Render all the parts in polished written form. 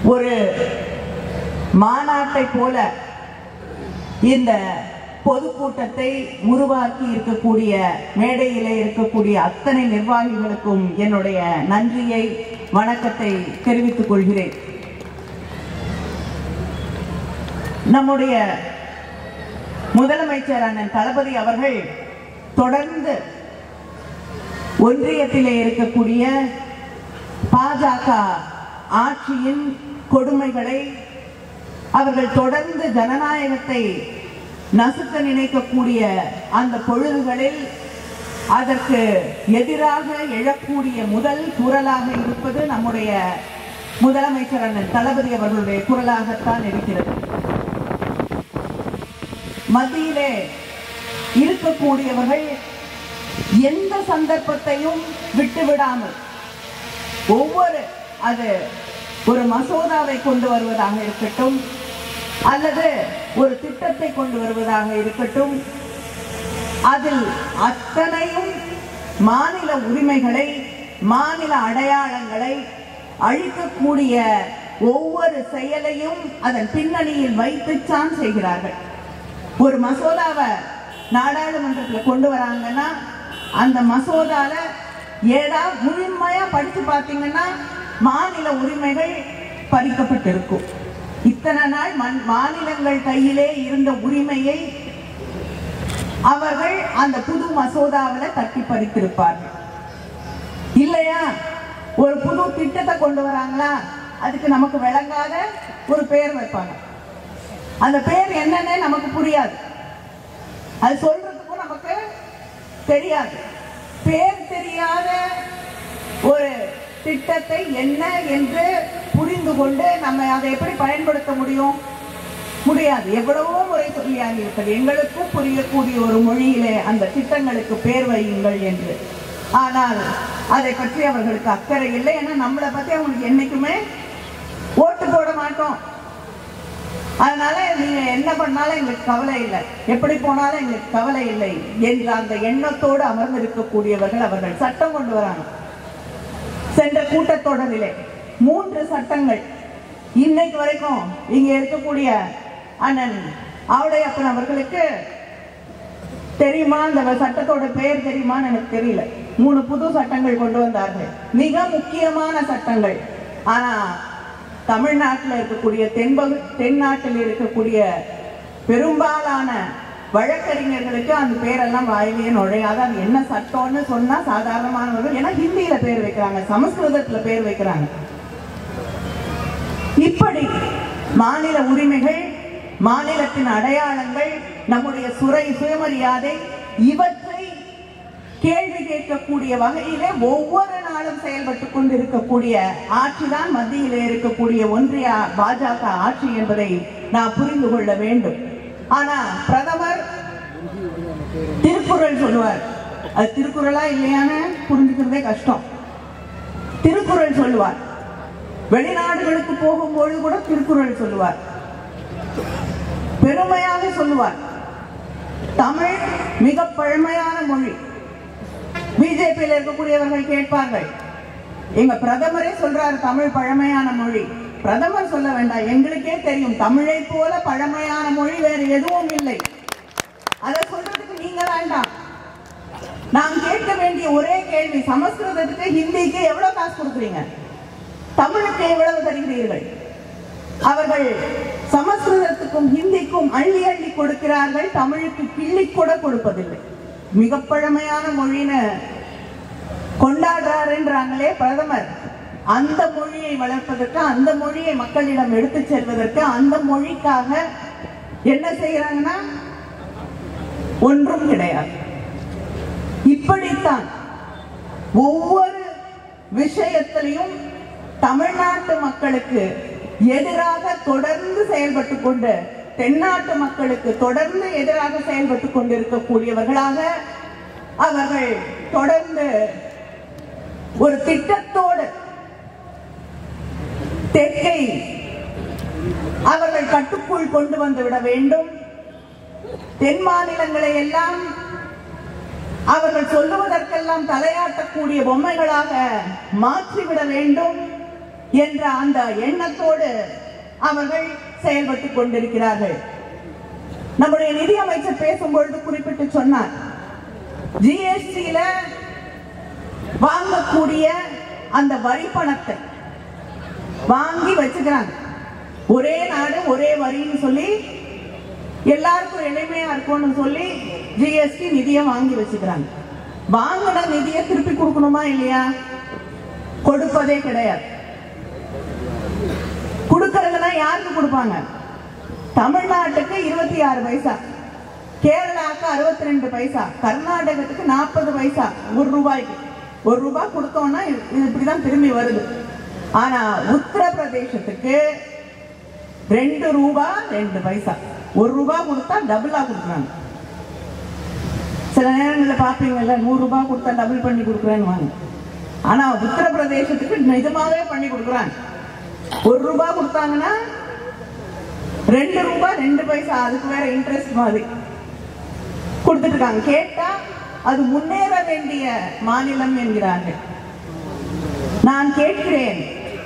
ஒரு மாநாட்டை போல இந்த பொதுக்கூட்டத்தை உருவாக்கி இருக்கக்கூடிய மேடையிலே இருக்கக்கூடிய அத்தனை நிர்வாகிகளுக்கும் என்னுடைய நன்றியை வணக்கத்தை தெரிவித்துக் கொள்கிறேன். நம்முடைய முதலமைச்சர் அண்ணன் தளபதி அவர்கள் தொடர்ந்து ஒன்றியத்திலே இருக்கக்கூடிய பாஜக ஆட்சியின் கொடுமைகளை அவர்கள் தொடர்ந்து ஜனநாயகத்தை நசுக்க நினைக்கக்கூடிய அந்த பொழுதுகளில் அதற்கு எதிராக எழக்கூடிய முதல் குரலாக இருப்பது நம்முடைய முதலமைச்சர் அண்ணன் தளபதி அவர்களுடைய குரலாகத்தான் இருக்கிறது. மத்தியிலே இருக்கக்கூடியவர்கள் எந்த சந்தர்ப்பத்தையும் விட்டுவிடாமல் அது ஒரு மசோதாவை கொண்டு வருவதாக இருக்கட்டும் அல்லது ஒரு திட்டத்தை கொண்டு வருவதாக இருக்கட்டும், அதில் அத்தனையும் மாநில உரிமைகளை மாநில அடையாளங்களை அழிக்கக்கூடிய ஒவ்வொரு செயலையும் அதன் பின்னணியில் வைத்துத்தான் செய்கிறார்கள். ஒரு மசோதாவை நாடாளுமன்றத்தில் கொண்டு வராங்கன்னா அந்த மசோதால முழுமையா படிச்சு பார்த்தீங்கன்னா மாநில உரிமைகள் பறிக்கப்பட்டிருக்கும். இத்தனை நாள் மாநிலங்கள் கையிலே இருந்த உரிமையை அவர்கள் அந்த புது மசோதாவில் தட்டி பறித்திருப்பார்கள். இல்லையா, ஒரு புது திட்டத்தை கொண்டு வராங்களா, அதுக்கு நமக்கு விளங்காத ஒரு பெயர் வைப்பாங்க. அந்த பெயர் என்னன்னு நமக்கு புரியாது, அது சொல்றதுக்கும் நமக்கு தெரியாது. பெயர் தெரியாத ஒரு திட்டத்தை என்ன என்று புரிந்து கொண்டு நம்ம அதை எப்படி பயன்படுத்த முடியாது. எவ்வளவோ முறை சொல்லியாகி இருக்கிறது, எங்களுக்கும் புரியக்கூடிய ஒரு மொழியிலே அந்த திட்டங்களுக்கு பேர் வையுங்கள் என்று. ஆனால் அதை பற்றி அவர்களுக்கு அக்கறை இல்லை. ஏன்னா நம்மளை பத்தி அவங்களுக்கு என்னைக்குமே ஓட்டு போட மாட்டோம், அதனால நீங்க என்ன பண்ணாலும் எங்களுக்கு கவலை இல்லை, எப்படி போனாலும் எங்களுக்கு கவலை இல்லை என்ற அந்த எண்ணத்தோடு அமர்ந்திருக்கக்கூடியவர்கள் அவர்கள் சட்டம் கொண்டு வராங்க. சென்ற கூட்டத்தொடரிலே 3 சட்டங்கள் இன்னைக்கு வரைக்கும் இங்க இருக்கக்கூடிய அண்ணன் ஆவுடையப்பன் அவர்களுக்கு தெரியுமா, அந்த சட்டத்தோட பெயர் தெரியுமான்னு எனக்கு தெரியல. 3 புது சட்டங்கள் கொண்டு வந்தார்கள், மிக முக்கியமான சட்டங்கள். ஆனா தமிழ்நாட்டில் இருக்கக்கூடிய தென்னாட்டில் இருக்கக்கூடிய பெரும்பாலான வழக்கறிஞர்களுக்கு அந்த பேரெல்லாம் வாயிலேயே நுழையாது. அது என்ன சட்டம்னு சொன்னா சாதாரணமானவர்கள், ஏன்னா ஹிந்தியில பேர் வைக்கிறாங்க, சமஸ்கிருதத்துல பேர் வைக்கிறாங்க. இப்படி மாநில உரிமைகள், மாநிலத்தின் அடையாளங்கள், நம்முடைய சுயமரியாதை, இவற்றை கேள்வி கேட்கக்கூடிய வகையிலே ஒவ்வொரு நாளும் செயல்பட்டுக் கொண்டிருக்கக்கூடிய ஆட்சிதான் மத்தியிலே இருக்கக்கூடிய ஒன்றிய பாஜக ஆட்சி என்பதை நான் புரிந்து கொள்ள வேண்டும். ஆனா பிரதமர் திருக்குறள் சொல்லுவார், அது திருக்குறளா இல்லையான்னு புரிஞ்சுக்கிறதே கஷ்டம். திருக்குறள் சொல்லுவார், வெளிநாடுகளுக்கு போகும்போது கூட திருக்குறள் சொல்லுவார், பெருமையாக சொல்லுவார். தமிழ் மிக பழமையான மொழி. பிஜேபியில் இருக்கக்கூடியவர்கள் கேட்பார்கள், எங்க பிரதமரே சொல்றாரு தமிழ் பழமையான மொழி. பிரதமர் சொல்ல வேண்டாம், எங்களுக்கே தெரியும் தமிழை போல பழமையான மொழி வேறு எதுவும் இல்லை. அதை சொல்றதுக்கு நீங்க வேண்டாம். நாம் கேட்க வேண்டிய ஒரே கேள்வி, சமஸ்கிருதத்துக்கு ஹிந்திக்கு எவ்வளவு காசு கொடுக்குறீங்க, தமிழுக்கு எவ்வளவு தருகிறீர்கள்? அவர்கள் சமஸ்கிருதத்துக்கும் ஹிந்திக்கும் அள்ளி அள்ளி கொடுக்கிறார்கள், தமிழுக்கு கிள்ளி கூட கொடுப்பதில்லை. மிக பழமையான மொழின்னு கொண்டாடுறாருன்றாங்களே பிரதமர், அந்த மொழியை வளர்ப்பதற்கு, அந்த மொழியை மக்களிடம் எடுத்து செல்வதற்கு, அந்த மொழிக்காக என்ன செய்யறாங்கன்னா ஒன்றும் கிடையாது. இப்படித்தான் ஒவ்வொரு விஷயத்திலையும் தமிழ்நாட்டு மக்களுக்கு எதிராக தொடர்ந்து செயல்பட்டு கொண்டு, தென்னாட்டு மக்களுக்கு தொடர்ந்து எதிராக செயல்பட்டுக் கொண்டிருக்கக்கூடியவர்களாக அவர்கள் தொடர்ந்து ஒரு திட்டத்தோடு தெற்கை அவர்கள் கட்டுக்குள் கொண்டு வந்து விட வேண்டும். தென் மாநிலங்களை எல்லாம் அவர்கள் சொல்லுவதற்கெல்லாம் தலையாட்டக்கூடிய பொம்மைகளாக மாற்றிவிட வேண்டும். என்ற அந்த எண்ணத்தோடு அவர்கள் செயல்பட்டுக் கொண்டிருக்கிறார்கள். நம்முடைய நிதியமைச்சர் பேசும்பொழுது குறிப்பிட்டு சொன்னார், ஜிஎஸ்டியில வாங்கக்கூடிய அந்த வரி பணத்தை வாங்கி வச்சுக்கிறாங்க. ஒரே நாடு ஒரே வரின்னு சொல்லி எல்லாருக்கும் எளிமையா இருக்கும்னு சொல்லி ஜிஎஸ்டி நிதியை வாங்கி வச்சுக்கிறாங்க. வாங்கின நிதியை திருப்பி கொடுக்கணுமா இல்லையா? கொடுப்பதே கிடையாது. கொடுக்கறதுனா யாருக்கு கொடுப்பாங்க? தமிழ்நாட்டுக்கு 26 பைசா, கேரளாவுக்கு 62 பைசா, கர்நாடகத்துக்கு 40 பைசா. ₹1 ₹1 கொடுத்தோம்னா இப்படிதான் திரும்பி வருது. ஆனா உத்தரப்பிரதேசத்துக்கு ₹2.02 ₹1 கொடுத்தா டபுளா கொடுக்குறாங்க. சில நேரங்களில் பாப்பீங்கல்ல, ₹100 கொடுத்தா டபுள் பண்ணி கொடுக்குறேன்னு வாங்க. ஆனா உத்தரப்பிரதேசத்துக்கு நிஜமாவே பண்ணி கொடுக்குறாங்க. ₹1 கொடுத்தாங்கன்னா ₹2.02 அதுக்கு வேற இன்ட்ரெஸ்ட் மாதிரி கொடுத்துட்டு இருக்காங்க. கேட்டா அது முன்னேற வேண்டிய மாநிலம் என்கிறார்கள். நான் கேட்கிறேன்,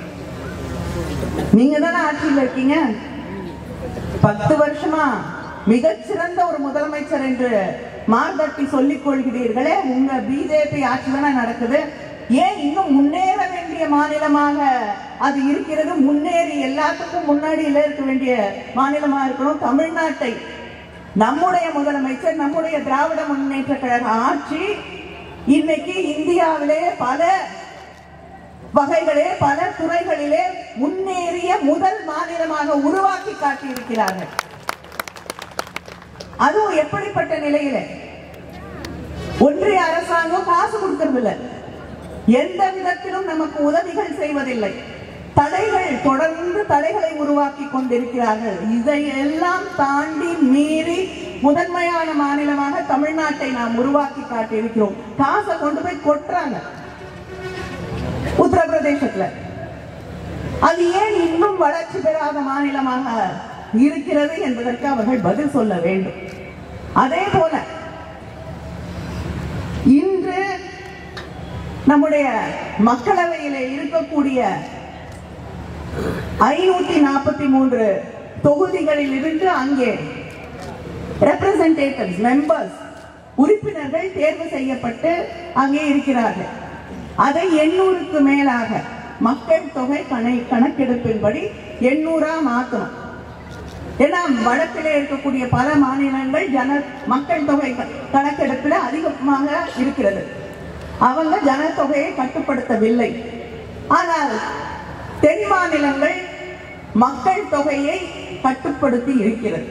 நீங்க தானே ஆட்சியில் இருக்கீங்க, 10 வருஷமா மிகச்சிறந்த ஒரு முதலமைச்சர் என்று மார்தட்டி சொல்லிக் கொள்கிறீர்களே, உங்க பிஜேபி ஆட்சி தானே நடக்குது, ஏன் இன்னும் முன்னேற வேண்டிய மாநிலமாக அது இருக்கிறது? முன்னேறி எல்லாத்துக்கும் முன்னாடியில இருக்க வேண்டிய மாநிலமா இருக்கணும். தமிழ்நாட்டை நம்முடைய முதலமைச்சர், நம்முடைய திராவிட முன்னேற்ற கழக ஆட்சி இன்னைக்கு இந்தியாவிலே பல வகைகளே பல துறைகளிலே முன்னேறிய முதல் மாநிலமாக உருவாக்கி காட்டியிருக்கிறார்கள். அதுவும் எப்படிப்பட்ட நிலையில ஒன்றிய அரசாங்கம் காசு கொடுக்கிறது இல்லை, எந்த விதத்திலும் நமக்கு உதவிகள் செய்வதில்லை, தடைகள் தொடர்ந்து தடைகளை உருவாக்கி கொண்டிருக்கிறார்கள். இதையெல்லாம் தாண்டி மீறி முதன்மையான மாநிலமாக தமிழ்நாட்டை நாம் உருவாக்கி காட்டியிருக்கிறோம். காசை கொண்டு போய் கொட்டுறாங்க உத்தரப்பிரதேசத்துல. அது ஏன் இன்னும் வளர்ச்சி பெறாத மாநிலமாக இருக்கிறது என்பதற்கு அவர்கள் பதில் சொல்ல வேண்டும். அதே போல இன்று நம்முடைய மக்களவையிலே இருக்கக்கூடிய 543 தொகுதிகளில் இருந்து அங்கே ரெப்ரசன்டேட்டிவ்ஸ் மெம்பர்ஸ் உறுப்பினர்கள் தேர்வு செய்யப்பட்டு அங்கே இருக்கிறார்கள். அதை 800க்கு மேலாக மக்கள் தொகை கணக்கெடுப்பின்படி 800 மாற்றணும். ஏன்னா வடக்கிலே இருக்கக்கூடிய பல மாநிலங்கள் மக்கள் தொகை கணக்கெடுப்பில் அதிகமாக இருக்கிறது. அவங்க ஜனத்தொகையை கட்டுப்படுத்தவில்லை. ஆனால் தென் மாநிலங்கள் மக்கள் தொகையை கட்டுப்படுத்தி இருக்கிறது.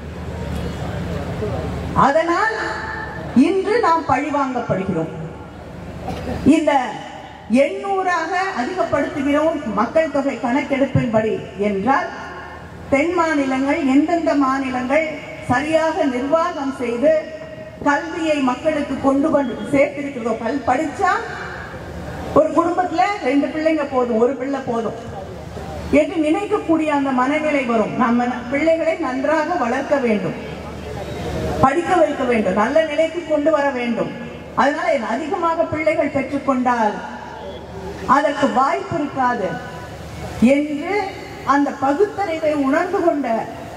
அதனால் இன்று நாம் பழிவாங்கப்படுகிறோம். இந்த 800ஆக அதிகப்படுத்துகிறோம் மக்கள் தொகை கணக்கெடுப்பின்படி என்றால் தென் மாநிலங்கள் எந்தெந்த மாநிலங்கள் சரியாக நிர்வாகம் செய்து கல்வியை மக்களுக்கு கொண்டு வந்து சேர்த்திருக்கிறதோ, படிச்சா ஒரு குடும்பத்துல 2 பிள்ளைங்க போதும், 1 பிள்ளை போதும் என்று நினைக்கக்கூடிய அந்த மனநிலை வரும். நம்ம பிள்ளைகளை நன்றாக வளர்க்க வேண்டும், படிக்க வைக்க வேண்டும், நல்ல நிலைக்கு கொண்டு வர வேண்டும். அதனால அதிகமாக பிள்ளைகள் பெற்றுக்கொண்டால் அதற்கு வாய்ப்பு இருக்காது என்று அந்த பகுத்தறிவை உணர்ந்து கொண்ட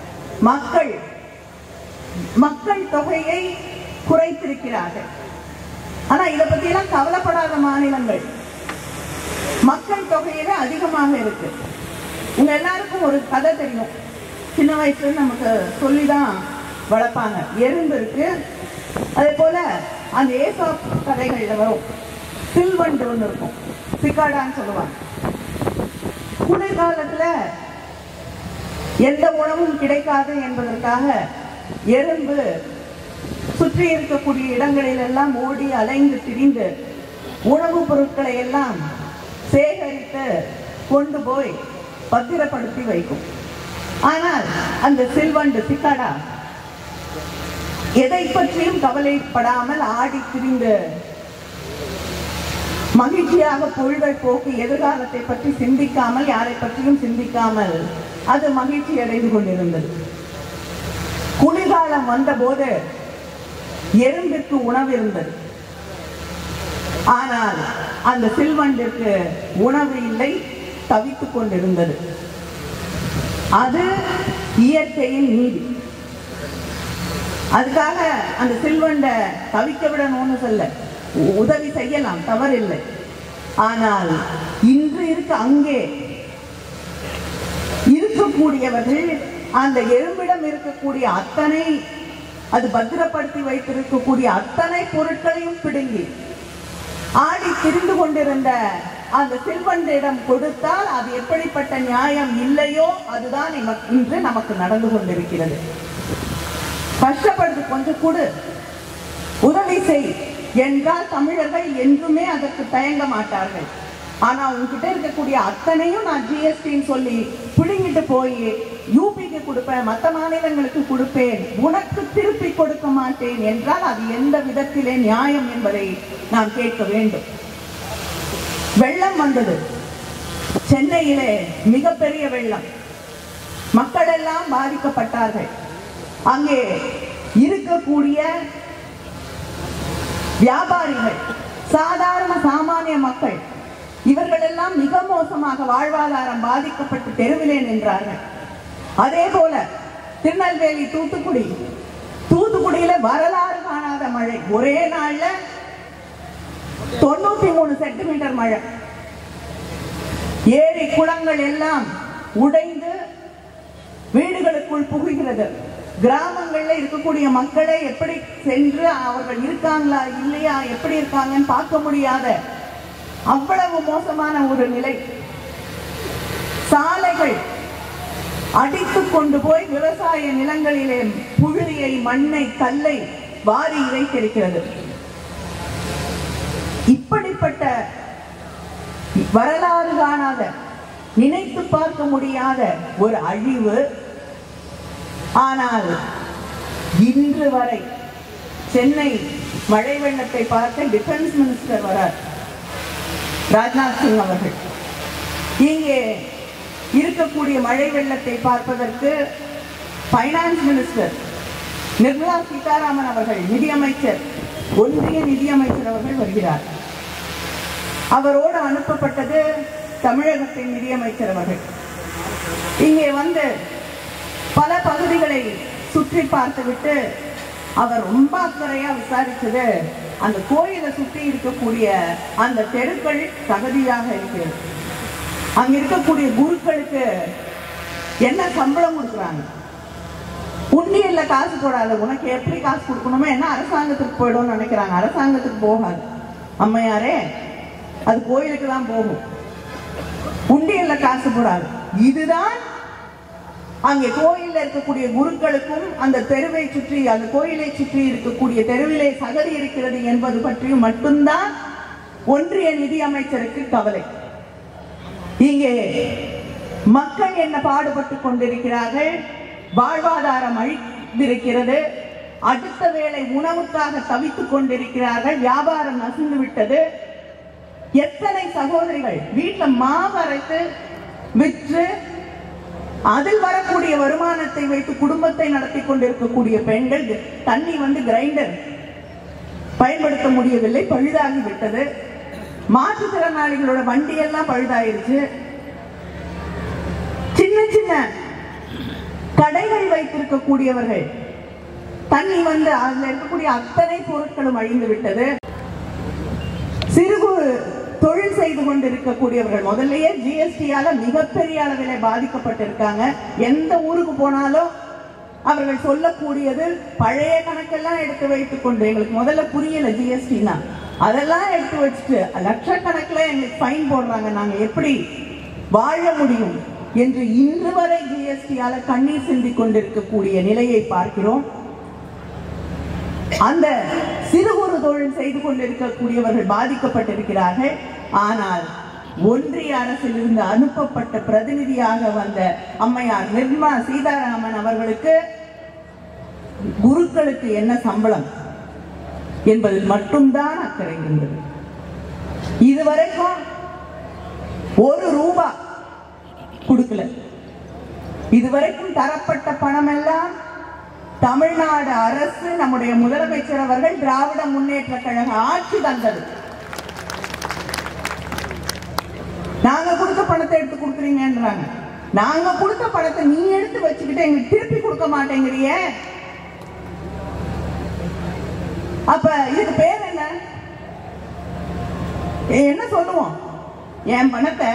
மக்கள் தொகையை குறைத்திருக்கிறார்கள். ஆனா இதை பத்தி எல்லாம் கவலைப்படாத மாநிலங்கள் மக்கள் தொகையில அதிகமாக இருக்கு. உங்க எல்லாருக்கும் ஒரு கதை தெரியும், சின்ன வயசுல நமக்கு சொல்லிதான் வளர்ப்பாங்க. எறும்பு இருக்கு, அதே போல அந்த ஏசாப் கதைகள்ல வரும் சில்வண்டு ஒன்று இருக்கும், சிக்காடான்னு சொல்லுவாங்க. குளிர்காலத்துல எந்த உணவும் கிடைக்காது என்பதற்காக எறும்பு சுற்றி இருக்கக்கூடிய இடங்களில் எல்லாம் ஓடி அலைந்து திரிந்து உணவுப் பொருட்களை எல்லாம் சேகரித்து கொண்டு போய் பத்திரப்படுத்தி வைக்கும். ஆனால் அந்த சில்வண்டு சிக்காடா எதை பற்றியும் கவலைப்படாமல் ஆடி திரிந்து மகிழ்ச்சியாக பொழுதை போக்கி எதிர்காலத்தை பற்றி சிந்திக்காமல், யாரை பற்றியும் சிந்திக்காமல் அது மகிழ்ச்சி அடைந்து கொண்டிருந்தது. குளிர்காலம் வந்த போது எறும்பிற்கு உணவு இருந்தது. ஆனால் அந்த சில்வண்டிற்கு உணவு இல்லை, தவித்துக் கொண்டிருந்தது. அது இயற்கையின் நீதி. அதுக்காக அந்த சில்வண்ட தவிக்க விடணும்னு சொல்ல, உதவி செய்யலாம், தவறில்லை. ஆனால் இன்று அங்கே இருக்கக்கூடியவர்கள் அந்த எறும்பிடம் இருக்கக்கூடிய அத்தனை, அது பத்திரப்படுத்தி வைத்திருக்கக்கூடிய அத்தனை பொருட்களையும் பிடுங்கி ஆடி திரிந்து கொண்டிருந்த அந்த சில்வண்டிடம் கொடுத்தால் அது எப்படிப்பட்ட நியாயம் இல்லையோ அதுதான் இன்று நமக்கு நடந்து கொண்டிருக்கிறது. கஷ்டப்படுது, கொஞ்சம் கொடு, உதவி செய் என்றால் தமிழர்கள் என்றுமே அதற்கு தயங்க மாட்டார்கள். ஆனா உங்ககிட்ட இருக்கக்கூடிய அத்தனையும் நான் ஜிஎஸ்டின்னு சொல்லி பிடுங்கிட்டு போய் யூபிக்கு கொடுப்பேன், மற்ற மாநிலங்களுக்கு கொடுப்பேன், உனக்கு திருப்பி கொடுக்க மாட்டேன் என்றால் அது எந்த விதத்திலே நியாயம் என்பதை நாம் கேட்க வேண்டும். வெள்ளம் வந்தது, சென்னையிலே மிகப்பெரிய வெள்ளம், மக்கள் எல்லாம் பாதிக்கப்பட்டார்கள். அங்கே இருக்கக்கூடிய வியாபாரிகள், சாதாரண சாமானிய மக்கள், இவர்கள் எல்லாம் மிக மோசமாக வாழ்வாதாரம் பாதிக்கப்பட்டு தெருவிலே நின்றார்கள். அதே போல திருநெல்வேலி, தூத்துக்குடியில வரலாறு காணாத மழை, ஒரே நாள்ல 93 சென்டிமீட்டர் மழை. ஏரி குளங்கள் எல்லாம் உடைந்து வீடுகளுக்குள் புகுகிறது. கிராமங்கள்ல இருக்கக்கூடிய மக்களை எப்படி சென்று அவர்கள் இருக்காங்களா இல்லையா, எப்படி இருக்காங்கன்னு பார்க்க முடியாத அவ்வளவு மோசமான ஒரு நிலை. சாலைகள் அடித்துக் கொண்டு போய் விவசாய நிலங்களிலே புழுதியை, மண்ணை, கல்லை வாரி இறைத்திருக்கிறது. இப்படிப்பட்ட வரலாறு காணாத, நினைத்து பார்க்க முடியாத ஒரு அழிவு. ஆனால் இன்று வரை சென்னை மழை வெள்ளத்தை பார்க்க டிஃபென்ஸ் மினிஸ்டர் வரார், ராஜ்நாத் சிங் அவர்கள். இங்கே இருக்கக்கூடிய மழை வெள்ளத்தை பார்ப்பதற்கு பைனான்ஸ் மினிஸ்டர் நிர்மலா சீதாராமன் அவர்கள், நிதியமைச்சர், ஒன்றிய நிதியமைச்சர் அவர்கள் வருகிறார். அவரோடு அனுப்பப்பட்டது தமிழகத்தின் நிதியமைச்சர் அவர்கள். இங்கே வந்து பல பகுதிகளை சுற்றி பார்த்துவிட்டு அவர் ரொம்ப அக்கறையா விசாரிச்சது, அந்த கோயிலை சுற்றி இருக்கக்கூடிய அந்த தெருக்கள் தகுதியாக இருக்கிறது, அங்க இருக்கக்கூடிய குருக்களுக்கு என்ன சம்பளம் கொடுக்குறாங்க, உண்டியல்ல காசு போடாது, உனக்கு எப்படி காசு கொடுக்கணுமோ என்ன அரசாங்கத்துக்கு போயிடும் நினைக்கிறாங்க. அரசாங்கத்துக்கு போகாது அம்மையாரே, அது கோயிலுக்கு தான் போகும், உண்டியல்ல காசு போடாது. இதுதான் அங்கே கோயிலில் இருக்கக்கூடிய குருக்களுக்கும் அந்த தெருவை சுற்றி, அந்த கோயிலை சுற்றி இருக்கக்கூடிய தெருவிலே சகதி இருக்கிறது என்பது பற்றியும் மட்டும்தான் ஒன்றிய நிதியமைச்சருக்கு கவலை. இங்கே மக்கள் என்ன பாடுபட்டு கொண்டிருக்கிறார்கள், வாழ்வாதாரம் அழிந்திருக்கிறது, அடுத்த வேளை உணவுக்காக தவித்துக் கொண்டிருக்கிறார்கள், வியாபாரம் நசுந்து விட்டது. எத்தனை சகோதரிகள் வீட்டில் மாவு அரைத்து விற்று அதில் வரக்கூடிய வருமானத்தை வைத்து குடும்பத்தை நடத்தி கொண்டிருக்கக்கூடிய பெண்கள், தண்ணி கிரைண்டர் பயன்படுத்த முடியவில்லை, பழுதாகி விட்டது. மாற்றுத்திறனாளிகளோட வண்டி எல்லாம் பழுதாயிருச்சு. சின்ன சின்ன கடைகள் வைத்திருக்கக்கூடியவர்கள், தண்ணி அதுல இருக்கக்கூடிய அத்தனை பொருட்களும் அழிந்து விட்டது. சிறு குறு தொழில் செய்து கொண்டிருக்கக்கூடியவர்கள் முதல்லயே ஜிஎஸ்டியால மிகப்பெரிய அளவில் பாதிக்கப்பட்டிருக்காங்க. எந்த ஊருக்கு போனாலும் அவர்கள் சொல்லக்கூடியது பழைய கணக்கெல்லாம் எடுத்து வைத்துக் கொண்டு, எங்களுக்கு முதல்ல புரியல ஜிஎஸ்டினா, அதெல்லாம் எடுத்து வச்சுட்டு லட்சக்கணக்கில் எங்களுக்கு ஃபைன் போடுறாங்க, நாங்க எப்படி வாழ முடியும் என்று இன்று வரை ஜிஎஸ்டியால கண்ணீர் சிந்தி கொண்டிருக்கக்கூடிய நிலையை பார்க்கிறோம். அந்த சிறு குறு தொழில் செய்து கொண்டிருக்கக்கூடியவர்கள் பாதிக்கப்பட்டிருக்கிறார்கள். ஆனால் ஒன்றிய அரசிலிருந்து அனுப்பப்பட்ட பிரதிநிதியாக வந்த அம்மையார் நிர்மலா சீதாராமன் அவர்களுக்கு குருக்களுக்கு என்ன சம்பளம் என்பதில் மட்டும்தான் அக்கறை இருந்தது. இதுவரைக்கும் ₹1 கொடுக்கல. இதுவரைக்கும் தரப்பட்ட பணம் எல்லாம் தமிழ்நாடு அரசு, நம்முடைய முதலமைச்சர் அவர்கள், திராவிட முன்னேற்ற கழக ஆட்சி தந்தது. நாங்க கொடுத்த பணத்தை எடுத்து கொடுக்குறீங்கன்றாங்க. நாங்க கொடுத்த பணத்தை நீ எடுத்து வச்சுக்கிட்டு எங்களுக்கு திருப்பி கொடுக்க மாட்டேங்கிறிய. அப்ப இதுக்கு பேர் என்ன? என்ன சொல்லுவோம்? என் பணத்தை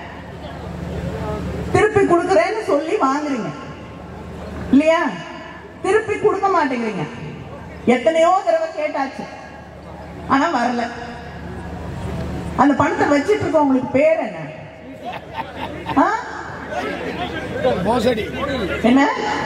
திருப்பி கொடுக்கறேன்னு சொல்லி வாங்குறீங்க இல்லையா? திருப்பி கொடுக்க மாட்டேங்கிறீங்க. எத்தனையோ தடவை கேட்டாச்சு, ஆனா வரல. அந்த பணத்தை வச்சிட்டு இருக்க உங்களுக்கு பேர் என்ன? என்ன?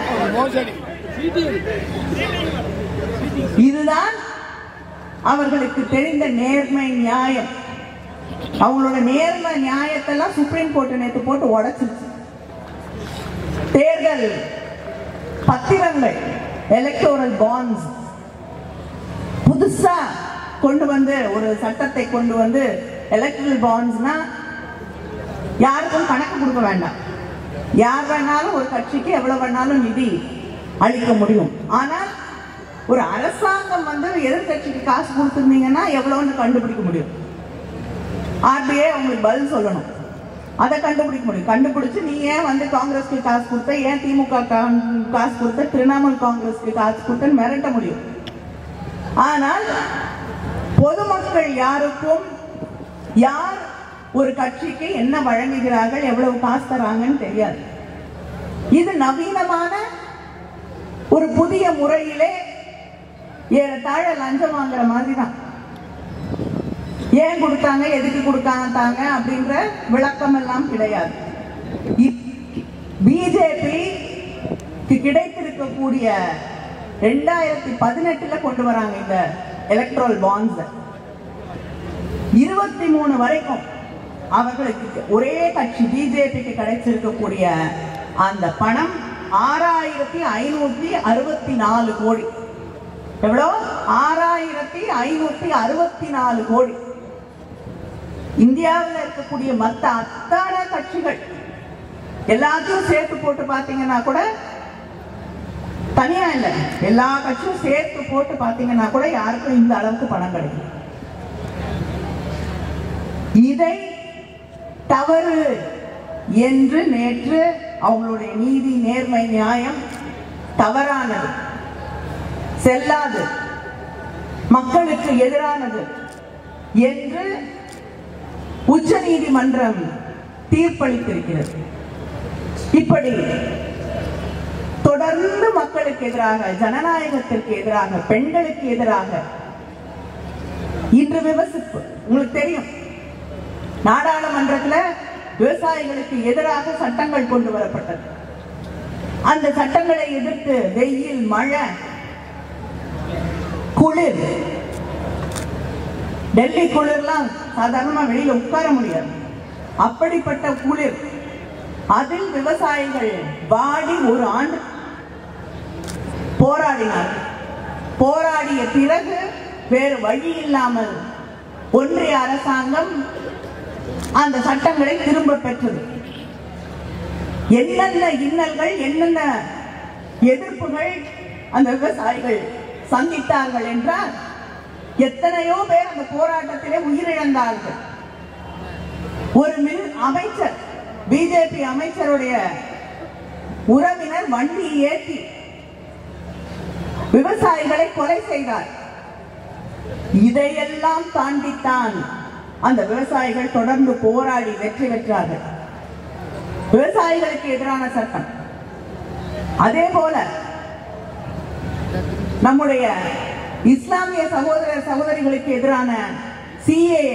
இதுதான் அவர்களுக்கு தெரிந்த நேர்மை நியாயம். அவங்களோட நேர்மை நியாயத்தெல்லாம் சுப்ரீம் கோர்ட் நேற்று போட்டு உடைச்சிருச்சு. தேர்தல் பத்திரங்கள், எலக்டோரல் பாண்ட்ஸ் புதுசா கொண்டு வந்து ஒரு சட்டத்தை கொண்டு வந்து, எலக்டோரல் பாண்ட்ஸ்னா யாருக்கும் கணக்கு கொடுக்க வேண்டாம். யார் வேணாலும் ஒரு கட்சிக்கு எவ்வளவு வேணாலும் நிதி அளிக்க முடியும். ஆனால் ஒரு அரசாங்கம் வந்து எதிர்கட்சிக்கு காசு கொடுத்துருந்தீங்கன்னா எவ்வளவுன்னு கண்டுபிடிக்க முடியும். ஆர்பிஐ உங்களுக்கு பதில் சொல்லணும், அதை கண்டுபிடிக்க முடியும். கண்டுபிடிச்சு நீ ஏன் வந்து காங்கிரஸ்க்கு காசு கொடுத்த, ஏன் திமுக காசு கொடுத்த, திரிணாமுல் காங்கிரஸ்க்கு காசு கொடுத்த மிரட்ட முடியும். ஆனால் பொதுமக்கள் யாருக்கும் யார் ஒரு கட்சிக்கு என்ன வழங்குகிறார்கள், எவ்வளவு காசு தராங்கன்னு தெரியாது. இது நவீனமான ஒரு புதிய முறையிலே ஏறத்தாழ லஞ்சம் வாங்குற மாதிரி தான். ஏன் கொடுத்தாங்க, எதுக்கு கொடுத்தாங்க அப்படின்ற விளக்கம் எல்லாம் கிடையாது. பிஜேபி கிடைத்திருக்கக்கூடிய 2018 கொண்டு வராங்க இந்த எலக்ட்ரல் பாண்ட்ஸ். 23 வரைக்கும் அவர்களுக்கு ஒரே கட்சி பிஜேபிக்கு கிடைச்சிருக்கக்கூடிய அந்த பணம் 6564 கோடி. எவ்வளோ? 6564 கோடி. இந்தியாவில் இருக்கக்கூடிய மற்ற அத்தனை கட்சிகள் எல்லாத்தையும் சேர்த்து போட்டு பாத்தீங்கன்னா கூட, தனியா இல்லை, எல்லா கட்சியும் சேர்த்து போட்டு பாத்தீங்கன்னா கூட யாருக்கும் இந்த அளவுக்கு பணம் கிடைக்கும். இதை தவறு என்று நேற்று அவங்களுடைய நீதி, நேர்மை, நியாயம் தவறானது, செல்லாது, மக்களுக்கு எதிரானது என்று உச்ச நீதிமன்றம் தீர்ப்பளித்திருக்கிறது. இப்படி தொடர்ந்து மக்களுக்கு எதிராக, ஜனநாயகத்திற்கு எதிராக, பெண்களுக்கு எதிராக இன்று விமர்சிப்பு. உங்களுக்கு தெரியும், நாடாளுமன்றத்தில் விவசாயிகளுக்கு எதிராக சட்டங்கள் கொண்டு வரப்பட்டது. அந்த சட்டங்களை எதிர்த்து வெயில், மழை, குளிர், டெல்லி குளிர்லாம் சாதாரணமா வெளியில உட்கார முடியாது, அப்படிப்பட்ட குளிர், அதில் விவசாயிகள் வாடி ஒரு ஆண்டு போராடினார். போராடிய பிறகு வேறு வழி இல்லாமல் ஒன்றிய அரசாங்கம் அந்த சட்டங்களை திரும்ப பெற்றது. என்னென்ன இன்னல்கள், என்னென்ன எதிர்ப்புகள் அந்த விவசாயிகள் சந்தித்தார்கள் என்றால், எத்தனையோ பேர் அந்த போராட்டத்திலே உயிரிழந்தார்கள். ஒரு அமைச்சர், பிஜேபி அமைச்சருடைய உறவினர் வண்டி ஏற்றி விவசாயிகளை கொலை செய்தார். இதையெல்லாம் தாண்டித்தான் அந்த விவசாயிகள் தொடர்ந்து போராடி வெற்றி பெற்றார்கள். விவசாயிகளுக்கு எதிரான சட்டம். அதே போல நம்முடைய இஸ்லாமிய சகோதர சகோதரிகளுக்கு எதிரான CAA,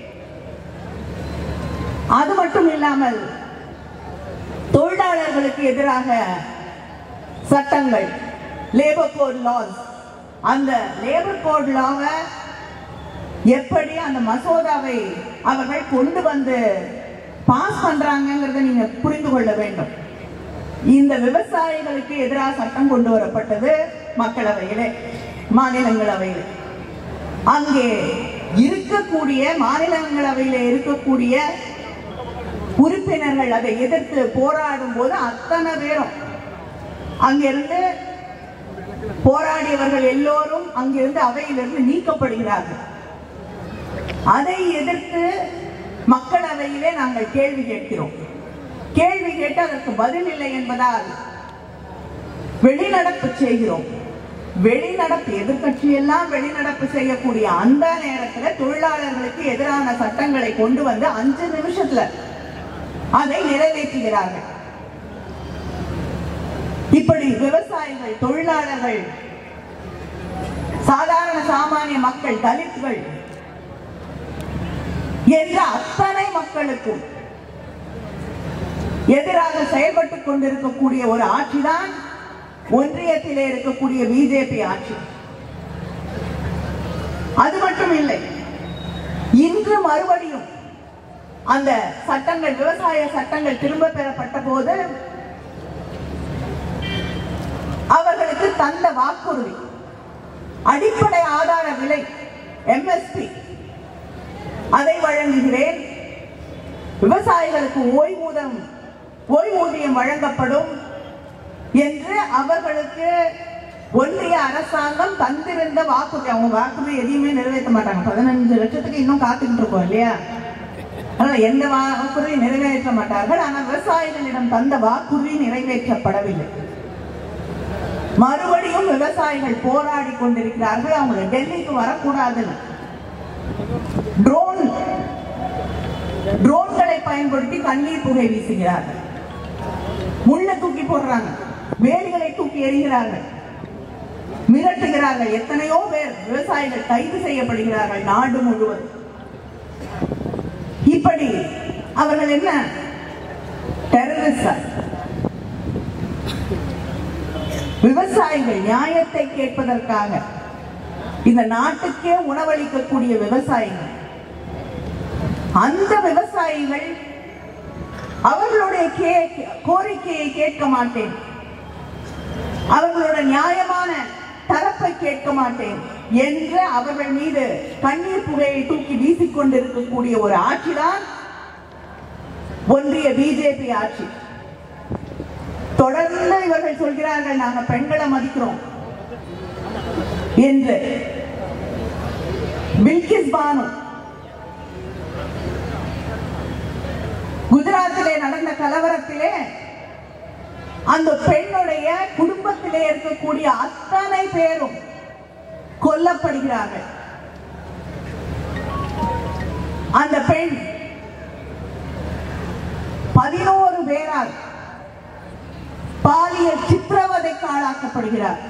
அது மட்டும் இல்லாமல் தொழிலாளர்களுக்கு எதிராக சட்டங்கள், லேபர் கோட் லாஸ். அந்த லேபர் கோட் லாவை எப்படி அந்த மசோதாவை அவர்கள் கொண்டு வந்து பாஸ் பண்றாங்கிறத நீங்க புரிந்து கொள்ள வேண்டும். இந்த விவசாயிகளுக்கு எதிராக சட்டம் கொண்டு வரப்பட்டது மக்களவையிலே, மாநிலங்களவையில். அங்கே இருக்கக்கூடிய மாநிலங்களவையில் இருக்கக்கூடிய உறுப்பினர்கள் அதை எதிர்த்து போராடும் போது அத்தனை பேரும் அங்கிருந்து, போராடியவர்கள் எல்லோரும் அங்கிருந்து அவையிலிருந்து நீக்கப்படுகிறார்கள். அதை எதிர்த்து மக்களவையிலே நாங்கள் கேள்வி கேட்கிறோம். கேள்வி கேட்டு அதற்கு பதில் இல்லை என்பதால் வெளிநடப்பு செய்கிறோம். வெளிநடப்பு, எதிர்கட்சியெல்லாம் வெளிநடப்பு செய்யக்கூடிய அந்த நேரத்தில் தொழிலாளர்களுக்கு எதிரான சட்டங்களை கொண்டு வந்து 5 நிமிஷத்துல அதை நிறைவேற்றுகிறார்கள். இப்படி விவசாயிகள், தொழிலாளர்கள், சாதாரண சாமானிய மக்கள், தலித்கள் என்ற அத்தனை மக்களுக்கும் எதிராக செயல்பட்டுக் கொண்டிருக்கக்கூடிய ஒரு ஆட்சிதான் ஒன்றியத்திலே இருக்கக்கூடிய பிஜேபி ஆட்சி. அது மட்டும் இல்லை, இன்று மறுபடியும் அந்த சட்டங்கள், விவசாய சட்டங்கள் திரும்ப பெறப்பட்ட போது அவர்களுக்கு தந்த வாக்குறுதி, அடிப்படை ஆதார விலை எம்எஸ்பி அதை வழங்குகிறேன், விவசாயிகளுக்கு ஓய்வூதியம் வழங்கப்படும் என்று அவர்களுக்கு ஒன்றிய அரசாங்கம் தந்திருந்த வாக்குறுதி. அவங்க வாக்குறுதி எதையுமே நிறைவேற்ற மாட்டாங்க. 15 லட்சத்துக்கு இன்னும் காத்துக்கிட்டு இருக்கோம் இல்லையா? அதனால எந்த வாக்குறுதி நிறைவேற்ற மாட்டார்கள். ஆனால் விவசாயிகளிடம் தந்த வாக்குறுதி நிறைவேற்றப்படவில்லை. மறுபடியும் விவசாயிகள் போராடி கொண்டிருக்கிறார்கள். அவங்க டெல்லிக்கு வரக்கூடாதுன்னு ட்ரோன்களை பயன்படுத்தி கண்ணீர் புகை வீசுகிறார்கள், முள்ள தூக்கி போடுறாங்க, வேலிகளை தூக்கி எறிகிறார்கள், மிரட்டுகிறார்கள். எத்தனையோ பேர் விவசாயிகள் கைது செய்யப்படுகிறார்கள் நாடு முழுவதும். இப்படி அவர்கள் என்ன டெரரிஸ்ட்? விவசாயிகள் நியாயத்தை கேட்பதற்காக இந்த நாட்டுக்கே உணவளிக்கக்கூடிய விவசாயிகள், அந்த விவசாயிகள் அவர்களுடைய கோரிக்கையை கேட்க மாட்டேன், அவர்களோட நியாயமான தரப்பை கேட்க மாட்டேன் என்று அவர்கள் மீது கண்ணீர் புகையை தூக்கி வீசிக்கொண்டிருக்கக்கூடிய ஒரு ஆட்சிதான் ஒன்றிய பிஜேபி ஆட்சி. தொடர்ந்து இவர்கள் சொல்கிறார்கள், நாங்க பெண்களை மதிக்கிறோம் என்று. பில்கிஸ் பானு குஜராத்திலே நடந்த கலவரத்திலே அந்த பெண்ணுடைய குடும்பத்திலே இருக்கக்கூடிய அத்தனை பேரும் கொல்லப்படுகிறார்கள். அந்த பெண் 11 பேரால் பாலியல் சித்திரவதைக்கு ஆளாக்கப்படுகிறார்.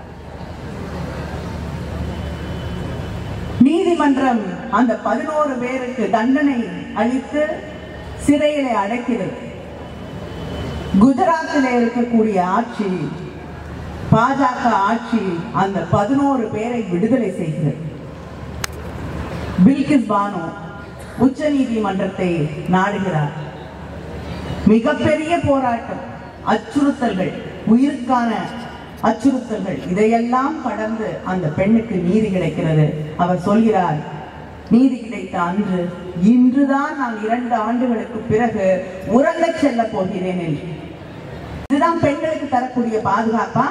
நீதிமன்றம் அந்த 11 பேருக்கு தண்டனை அளித்து சிறையிலே அடைக்கிறது. குஜராத்தில் இருக்கக்கூடிய ஆட்சி, பாஜக ஆட்சி, அந்த 11 பேரை விடுதலை செய்கிறது. பில்கிஸ் பானு உச்ச நீதிமன்றத்தை நாடுகிறார். மிகப்பெரிய போராட்டம், அச்சுறுத்தல்கள், உயிருக்கான அச்சுறுத்தல்கள், இதையெல்லாம் கடந்து அந்த பெண்ணுக்கு நீதி கிடைக்கிறது. அவர் சொல்கிறார், நீதி கிடைத்த அன்று இன்றுதான் நான் 2 ஆண்டுகளுக்கு பிறகு உறங்க செல்ல போகிறேன் என்று. இதுதான் பெண்களுக்கு தரக்கூடிய பாதுகாப்பா?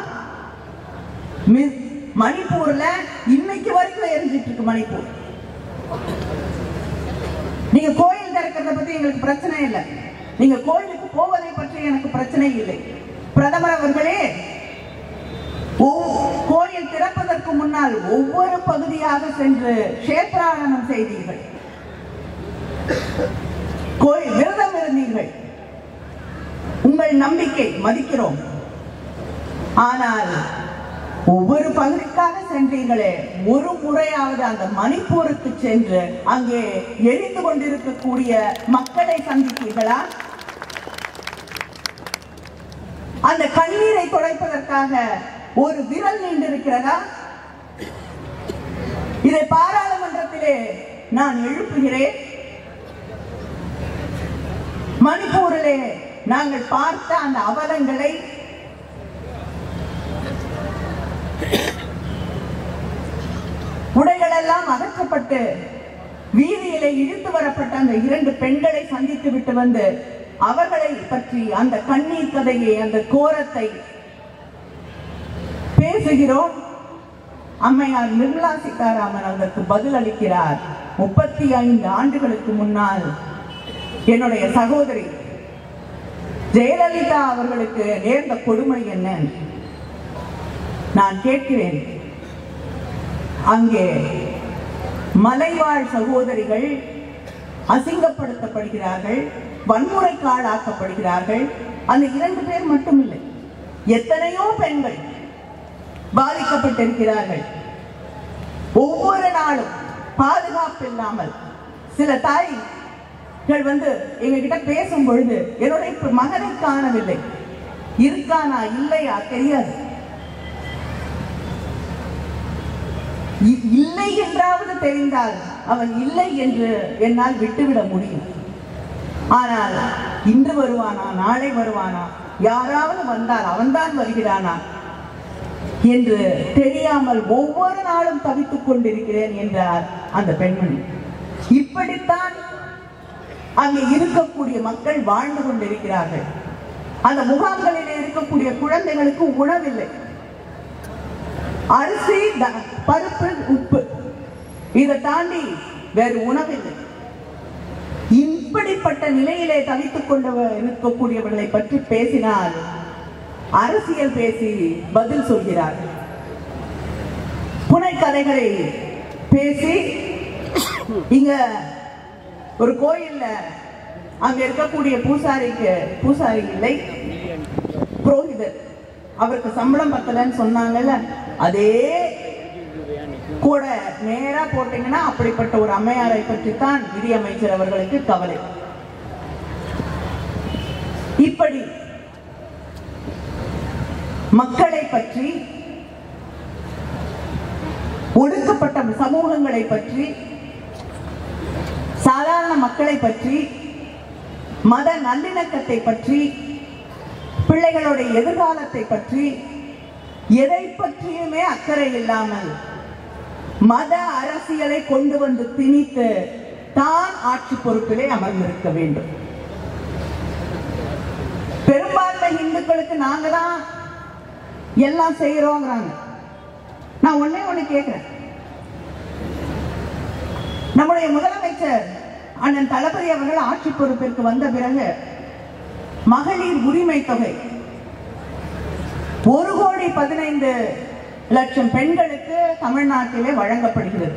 மணிப்பூர்ல இன்னைக்கு வரைக்கும் எரிஞ்சிட்டு இருக்கு மணிப்பூர். நீங்க கோயில் திறக்கிறத பத்தி எங்களுக்கு பிரச்சனை இல்லை, நீங்க கோயிலுக்கு போவதை பற்றி எனக்கு பிரச்சனை இல்லை. பிரதமர் அவர்களே, கோயில் திறப்பதற்கு முன்னால் ஒவ்வொரு பகுதியாக சென்று கஷேத்ராடனம் செய்தீர்கள், கோயில் விரதம் இருந்தீர்கள், உங்கள் நம்பிக்கை மதிக்கிறோம். ஆனால் ஒவ்வொரு பகுதிக்காக சென்றீங்களே, ஒரு முறையாவது அந்த மணிப்பூருக்கு சென்று அங்கே எரிந்து கொண்டிருக்கக்கூடிய மக்களை சந்தித்தீர்களா? அந்த கண்ணீரை துடைப்பதற்காக ஒரு விரல் நீண்டிருக்கிறதா? இதை பாராளுமன்றத்திலே நான் எழுப்புகிறேன். மணிப்பூரிலே நாங்கள் பார்த்த அந்த அவலங்களை உடைகள் எல்லாம் அகற்றப்பட்டு வீதியிலே இழுத்து வரப்பட்ட அந்த 2 பெண்களை சந்தித்து விட்டு வந்து அவர்களை பற்றி அந்த கண்ணீர் கதையை, அந்த கோரத்தை பேசுகிறோம். அம்மையார் நிர்மலா சீதாராமன் அதற்கு பதில் அளிக்கிறார். 35 ஆண்டுகளுக்கு முன்னால் என்னுடைய சகோதரி ஜெயலலிதா அவர்களுக்கு நேர்ந்த கொடுமை என்ன நான் கேட்கிறேன். அங்கே மலைவாழ் சகோதரிகள் அசிங்கப்படுத்தப்படுகிறார்கள், வன்முறைக்கு ஆளாக்கப்படுகிறார்கள். அந்த 2 பேர் மட்டுமில்லை, எத்தனையோ பெண்கள் பாதிக்கப்பட்டிருக்கிறார்கள். ஒவ்வொரு நாளும் பாதுகாப்பு இல்லாமல் சில தாய்கள் எங்ககிட்ட பேசும் பொழுது என்னுடைய மகனை காணவில்லை, இருக்கானா இல்லையா தெரியாது, இல்லை என்றாவது தெரிந்தால் அவன் இல்லை என்று என்னால் விட்டுவிட முடியும். ஆனால் இன்று வருவானா, நாளை வருவானா, யாராவது வந்தால் அவன்தான் வருகிறானா என்று தெரியாமல் ஒவ்வொரு நாளும் தவித்துக் கொண்டிருக்கிறேன் என்றார் அந்த பெண்மணி. இப்படித்தான் அங்கே இருக்கக்கூடிய மக்கள் வாழ்ந்து கொண்டிருக்கிறார்கள். அந்த முகாம்களிலே இருக்கக்கூடிய குழந்தைகளுக்கு உணவில்லை, அரிசி, பருப்பு, உப்பு, இதை தாண்டி வேறு உணவில்லை. இப்படிப்பட்ட நிலையிலே தவித்துக் கொண்டு இருக்கக்கூடியவர்களை பற்றி பேசினால் அரசியல் பேசி பதில் சொல்கிறார்கள். புனைக்கதைகளை பேசி இங்க ஒரு கோயில்ல அங்க இருக்கக்கூடிய பூசாரி இல்லை, புரோகிதர், அவருக்கு சம்பளம் பத்தலன்னு சொன்னாங்கல்ல, அதே கூட நேரா போட்டீங்கன்னா அப்படிப்பட்ட ஒரு அம்மையாரை பற்றி தான் நிதியமைச்சர் அவர்களுக்கு கவலை. இப்படி மக்களை பற்றி, ஒடுக்கப்பட்ட சமூகங்களை பற்றி, சாதாரண மக்களை பற்றி, மத நல்லிணக்கத்தை பற்றி, பிள்ளைகளுடைய எதிர்காலத்தை பற்றி எதை பற்றியுமே அக்கறை இல்லாமல் மத அரசியலை கொண்டு வந்து திணித்து தான் ஆட்சி பொறுப்பிலே அமர்ந்திருக்க வேண்டும். பெரும்பான்மை இந்துக்களுக்கு நாங்க தான் எல்லாம் செய்யறோங்கிறாங்க. நான் ஒண்ணு கேட்கிறேன், நம்முடைய முதலமைச்சர் அண்ணன் தளபதி அவர்கள் ஆட்சி பொறுப்பிற்கு வந்த பிறகு மகளிர் உரிமை தொகை 1,15,00,000 பெண்களுக்கு தமிழ்நாட்டிலே வழங்கப்படுகிறது.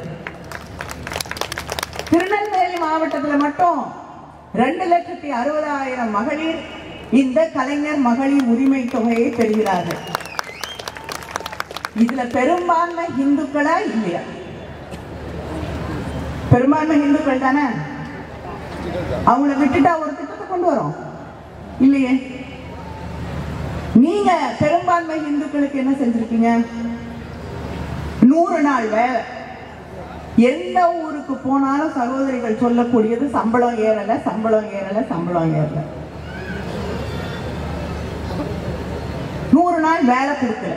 திருநெல்வேலி மாவட்டத்தில் மட்டும் 2,60,000 மகளிர் இந்த கலைஞர் மகளிர் உரிமை தொகையை பெறுகிறார்கள். இதுல பெரும்பான்மை இந்துக்களா இல்லையா? பெரும்பான்மை இந்துக்கள் தானே. அவங்களை விட்டுட்டா ஒரு திட்டத்தை கொண்டு வரோம் இல்லையே. நீங்க பெரும்பான்மை இந்துக்களுக்கு என்ன செஞ்சிருக்கீங்க? 100 நாள் வேலை. எந்த ஊருக்கு போனாலும் சகோதரிகள் சொல்லக்கூடியது சம்பளம் ஏறல, சம்பளம் ஏறல, சம்பளம் ஏறல. 100 நாள் வேலை கொடுக்கல.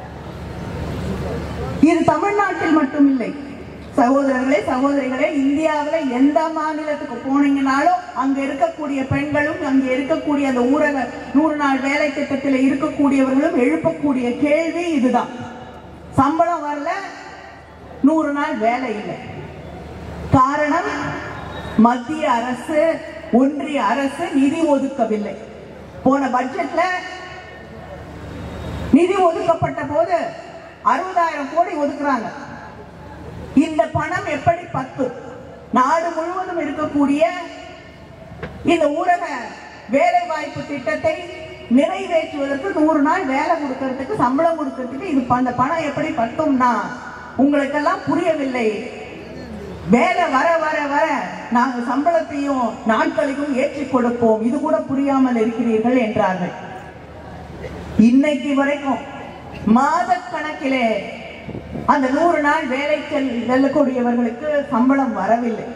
இது தமிழ்நாட்டில் மட்டும் இல்லை சகோதரர்களே, சகோதரிகளே, இந்தியாவில் எந்த மாநிலத்துக்கு போனீங்கனாலும் அங்க இருக்கக்கூடிய பெண்களும் அங்க இருக்கக்கூடிய அந்த ஊரக 100 நாள் வேலை திட்டத்தில் இருக்கக்கூடியவர்களும் எழுப்பக்கூடிய கேள்வி இதுதான். சம்பளம் வரல, 100 நாள் வேலை இல்லை. காரணம், மத்திய அரசு, ஒன்றிய அரசு நிதி ஒதுக்கவில்லை. போன பட்ஜெட்ல நிதி ஒதுக்கப்பட்ட போது 60,000 கோடி ஒதுக்குறாங்க. இந்த பணம் எப்படி 10 நாடு முழுவதும் இருக்கக்கூடிய இந்த ஊரக வேலை வாய்ப்பு திட்டத்தை நிறைவேற்றுவதற்கு 100 நாள் வேலை கொடுக்கறதுக்கு, சம்பளம் கொடுக்கறதுக்கு இது அந்த பணம் எப்படி பத்தும்னா உங்களுக்கெல்லாம் புரியவில்லை. வேலை வர வர வர நாங்கள் சம்பளத்தையும் நாட்களையும் ஏற்றி கொடுப்போம், இது கூட புரியாமல் இருக்கிறீர்கள் என்றார்கள். இன்னைக்கு வரைக்கும் மாத கணக்கிலே அந்த 100 நாள் வேலை செல்லக்கூடியவர்களுக்கு சம்பளம் வரவில்லை.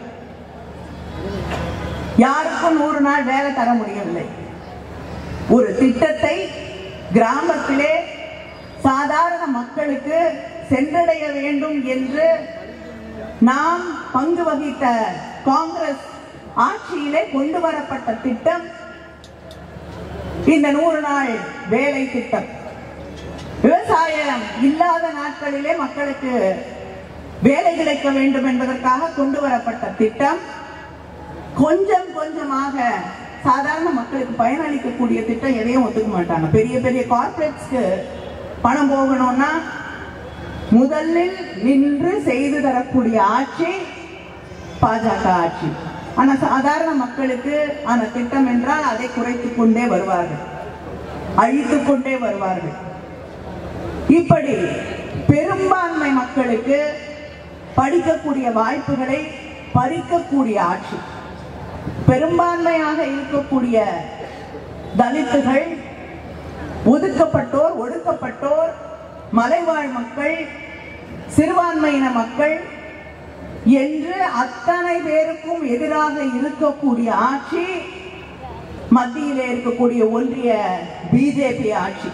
யாருக்கும் 100 நாள் வேலை தர முடியவில்லை. ஒரு திட்டத்தை கிராமத்திலே சாதாரண மக்களுக்கு சென்றடைய வேண்டும் என்று நாம் பங்கு வகித்த காங்கிரஸ் ஆட்சியிலே கொண்டு வரப்பட்ட திட்டம் இந்த 100 நாள் வேலை திட்டம். விவசாயம் இல்லாத நாட்களிலே மக்களுக்கு வேலை கிடைக்க வேண்டும் என்பதற்காக கொண்டு வரப்பட்ட திட்டம். கொஞ்சம் கொஞ்சமாக சாதாரண மக்களுக்கு பயனளிக்கக்கூடிய திட்டம் எதையும் ஒத்துக்க மாட்டாங்க. பெரிய பெரிய கார்ப்பரேட்ஸ்க்கு பணம் போகணும்னா முதலில் நின்று செய்து தரக்கூடிய ஆட்சி பாஜக ஆட்சி. ஆனா சாதாரண மக்களுக்கு ஆன திட்டம் என்றால் அதை குறைத்துக் கொண்டே வருவார்கள், அழித்துக் கொண்டே வருவார்கள். இப்படி பெரும்பான்மை மக்களுக்கு படிக்கக்கூடிய வாய்ப்புகளை பறிக்கக்கூடிய ஆட்சி. பெரும்பான்மையாக இருக்கக்கூடிய தலித்துகள், ஒதுக்கப்பட்டோர், ஒடுக்கப்பட்டோர், மலைவாழ் மக்கள், சிறுபான்மையின மக்கள் என்று அத்தனை பேருக்கும் எதிராக இருக்கக்கூடிய ஆட்சி மத்தியிலே இருக்கக்கூடிய ஒன்றிய பிஜேபி ஆட்சி.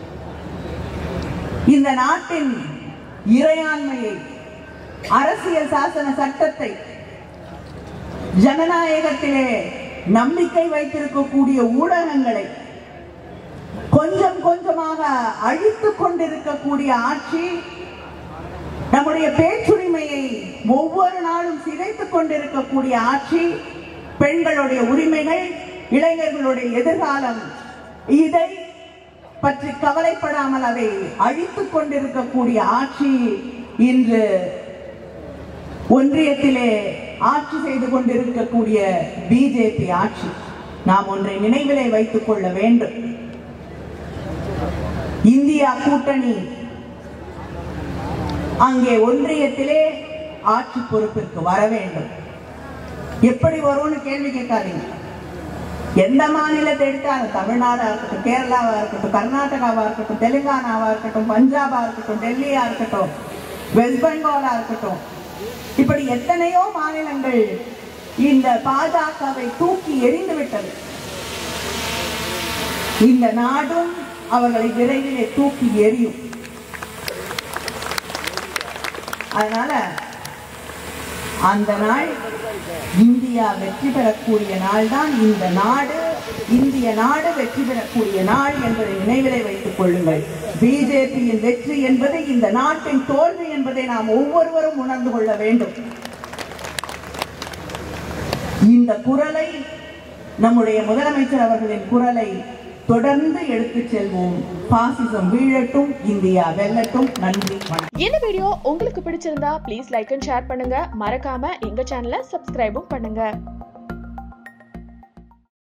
இந்த நாட்டின் இறையாண்மையை, அரசியல் சாசன சட்டத்தை, ஜனநாயகத்திலே நம்பிக்கை வைத்திருக்கக்கூடிய ஊடகங்களை கொஞ்சம் கொஞ்சமாக அழித்துக் கொண்டிருக்கக்கூடிய ஆட்சி, நம்முடைய பேச்சுரிமையை ஒவ்வொரு நாளும் சிதைத்துக் கொண்டிருக்கக்கூடிய ஆட்சி, பெண்களுடைய உரிமைகள், இளைஞர்களுடைய எதிர்காலம், இதை பற்றி கவலைப்படாமல் அதை அழித்துக் கொண்டிருக்கக்கூடிய ஆட்சி இன்று ஒன்றியத்திலே ஆட்சி செய்து கொண்டிருக்கக்கூடிய பிஜேபி ஆட்சி. நாம் ஒன்றை நினைவிலே வைத்துக் கொள்ள வேண்டும். இந்தியா கூட்டணி அங்கே ஒன்றியத்திலே ஆட்சி பொறுப்பிற்கு வர வேண்டும். எப்படி வரும்னு கேள்வி கேட்காதீங்க. எந்த மாநிலத்தை எடுத்தாலும், தமிழ்நாடா இருக்கட்டும், கேரளாவா இருக்கட்டும், கர்நாடகாவா இருக்கட்டும், தெலுங்கானாவா இருக்கட்டும், பஞ்சாபா இருக்கட்டும், டெல்லியா இருக்கட்டும், வெஸ்ட் பெங்காலா இருக்கட்டும், இப்படி எத்தனையோ மாநிலங்கள் இந்த பாஜகவை தூக்கி எறிந்து விட்டது. இந்த நாடும் அவர்களை விரைவிலே தூக்கி எறியும். அதனால அந்த நாள் இந்தியா வெற்றி பெறக்கூடிய நாள் தான் இந்த நாடு, இந்திய நாடு வெற்றி பெறக்கூடிய நாள் என்பதை நினைவிலே வைத்துக் கொள்ளுங்கள். பிஜேபியின் வெற்றி என்பது இந்த நாட்டின் தோல்வி என்பதை நாம் ஒவ்வொருவரும் உணர்ந்து கொள்ள வேண்டும். இந்த குரலை, நம்முடைய முதலமைச்சர் அவர்களின் குரலை தொடர்ந்து எடுத்துச் செல்வோம். பாசிசம் வீழட்டும், இந்தியா வெல்லட்டும். நன்றி, வணக்கம். இந்த வீடியோ உங்களுக்கு பிடிச்சிருந்தா ப்ளீஸ் லைக் அண்ட் ஷேர் பண்ணுங்க. மறக்காம எங்க சேனலை சப்ஸ்கிரைபும் பண்ணுங்க.